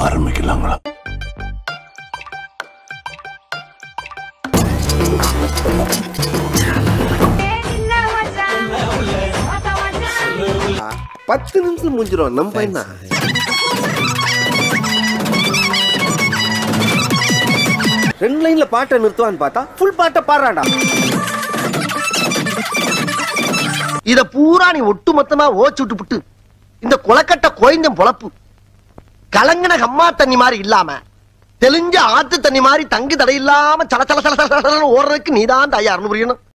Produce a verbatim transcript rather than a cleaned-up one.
ஆரம்பிக்கலாங்களா? பத்து நிமிஷம் முடிஞ்சிடும் நம்ம பையனா. ரெண்டு லைன்ல பாட்டை நிறுத்துவான்னு பார்த்தா ஃபுல் பாட்டை பாடுறாடா. இத பூரா நீ ஒட்டு மொத்தமா ஓச்சு விட்டு புட்டு இந்த கொலக்கட்ட கோயந்தம் பொழப்பு கலங்கின கம்மா தண்ணி மாதிரி இல்லாம தெளிஞ்ச ஆத்து தண்ணி மாதிரி தங்கு தடை இல்லாம சல சல சல சல ஓடுறதுக்கு நீதான் தயார்னு புரியணும்.